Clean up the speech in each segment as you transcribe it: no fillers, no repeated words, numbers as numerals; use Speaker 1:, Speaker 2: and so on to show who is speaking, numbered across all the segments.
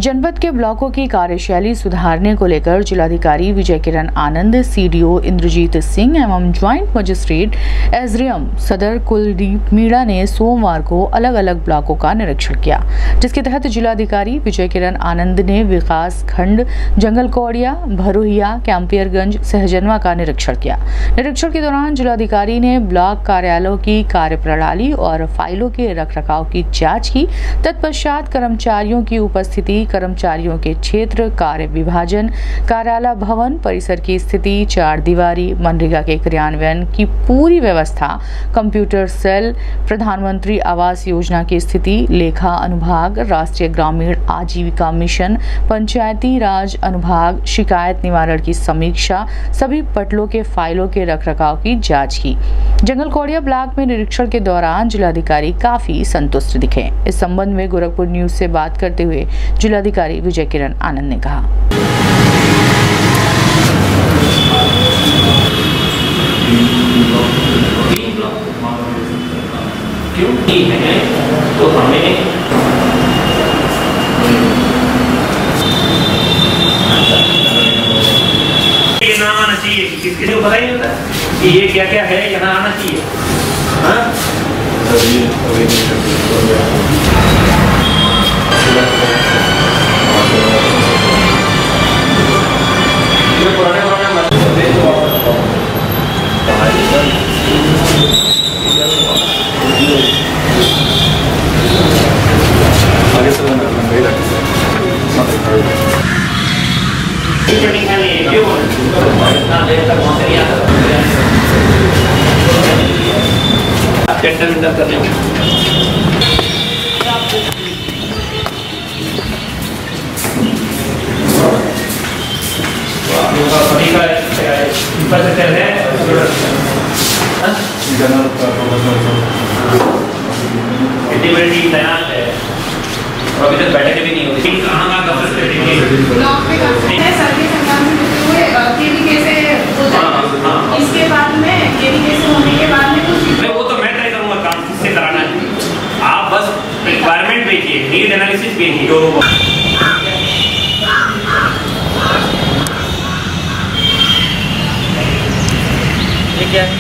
Speaker 1: जनपद के ब्लॉकों की कार्यशैली सुधारने को लेकर जिलाधिकारी विजय किरण आनंद, सीडीओ इंद्रजीत सिंह एवं ज्वाइंट मजिस्ट्रेट एसडीएम सदर कुलदीप मीणा ने सोमवार को अलग अलग ब्लॉकों का निरीक्षण किया, जिसके तहत जिलाधिकारी विजय किरण आनंद ने विकास खंड जंगलकौड़िया, भरोहिया, कैंपियरगंज, सहजनवा का निरीक्षण किया। निरीक्षण के दौरान जिलाधिकारी ने ब्लॉक कार्यालयों की कार्यप्रणाली और फाइलों के रखरखाव की जांच की। तत्पश्चात कर्मचारियों की उपस्थिति, कर्मचारियों के क्षेत्र, कार्य विभाजन, कार्यालय भवन परिसर की स्थिति, चार दीवारी, मनरेगा के क्रियान्वयन की पूरी व्यवस्था, कंप्यूटर सेल, प्रधानमंत्री आवास योजना की स्थिति, लेखा अनुभाग, राष्ट्रीय ग्रामीण आजीविका मिशन, पंचायती राज अनुभाग, शिकायत निवारण की समीक्षा, सभी पटलों के फाइलों के रखरखाव की जांच की। जंगलकौड़िया ब्लॉक में निरीक्षण के दौरान जिलाधिकारी काफी संतुष्ट दिखे। इस संबंध में गोरखपुर न्यूज से बात करते हुए जिलाधिकारी विजय किरण आनंद ने कहा,
Speaker 2: क्योंकि है तो हमें ये नाम आना चाहिए, किसी को पता ही नहीं होता कि ये क्या क्या है, यहाँ आना चाहिए। तैयार है और अभी तक बैठकें भी नहीं होती। ब्लॉक में
Speaker 3: सर्वे संबंध में हुए केवी कैसे होता है, इसके बाद में केवी कैसे होने के बाद में कुछ
Speaker 2: वो तो मैं ट्राई करूंगा काम किससे कराना है। आप बस रिक्वायरमेंट भेजिए, नीड एनालिसिस भेजिए। ये क्या है?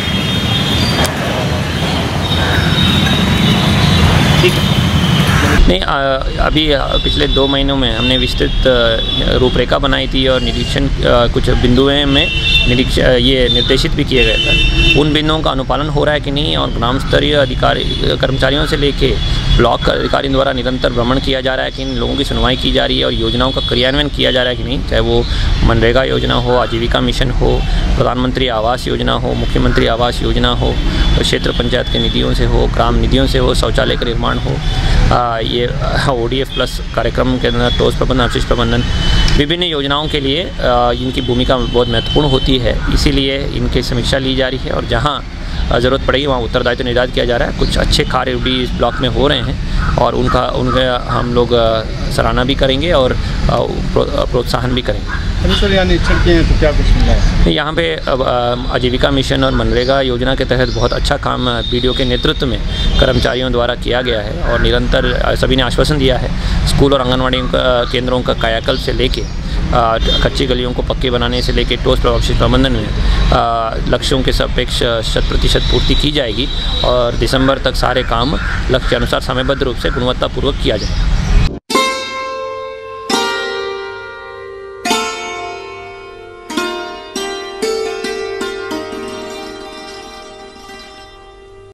Speaker 2: ठीक है। नहीं, अभी पिछले 2 महीनों में हमने विस्तृत रूपरेखा बनाई थी और निरीक्षण कुछ बिंदुओं में ये निर्देशित भी किए गए थे। उन बिंदुओं का अनुपालन हो रहा है कि नहीं, और ग्राम स्तरीय अधिकारी कर्मचारियों से लेके ब्लॉक अधिकारियों द्वारा निरंतर भ्रमण किया जा रहा है कि इन लोगों की सुनवाई की जा रही है और योजनाओं का क्रियान्वयन किया जा रहा है कि नहीं, चाहे वो मनरेगा योजना हो, आजीविका मिशन हो, प्रधानमंत्री आवास योजना हो, मुख्यमंत्री आवास योजना हो, क्षेत्र पंचायत के निधियों से हो, ग्राम निधियों से हो, शौचालय का निर्माण हो, ये ODF प्लस कार्यक्रम के अंदर ठोस प्रबंधन, अपशिष्ट प्रबंधन, विभिन्न योजनाओं के लिए इनकी भूमिका बहुत महत्वपूर्ण होती है। इसीलिए इनकी समीक्षा ली जा रही है और जहाँ ज़रूरत पड़ेगी वहाँ उत्तरदायित्व निर्धारित किया जा रहा है। कुछ अच्छे कार्य भी इस ब्लॉक में हो रहे हैं और उनका हम लोग सराहना भी करेंगे और प्रोत्साहन भी करेंगे।
Speaker 4: सर, यहाँ निरीक्षण किए हैं तो क्या कुछ मिला है?
Speaker 2: यहाँ पे आजीविका मिशन और मनरेगा योजना के तहत बहुत अच्छा काम BDO के नेतृत्व में कर्मचारियों द्वारा किया गया है और निरंतर सभी ने आश्वासन दिया है। स्कूल और आंगनवाड़ी केंद्रों का कायाकल्प से लेके कच्ची गलियों को पक्के बनाने से लेकर ठोस अपशिष्ट प्रबंधन में लक्ष्यों के सापेक्ष 100% पूर्ति की जाएगी और दिसंबर तक सारे काम लक्ष्य के अनुसार समयबद्ध रूप से गुणवत्तापूर्वक किया जाएगा।